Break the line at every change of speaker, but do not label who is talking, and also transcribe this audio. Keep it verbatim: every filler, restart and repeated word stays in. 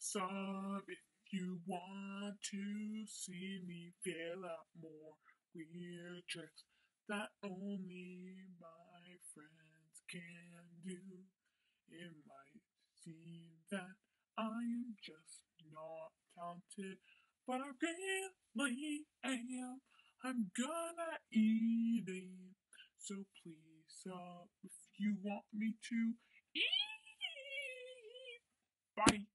Sub if you want to see me fail out more weird tricks that only my friends can do. It might seem that I am just not talented, but I really am. I'm good at eating, so please sub if you want me to eat. Bye.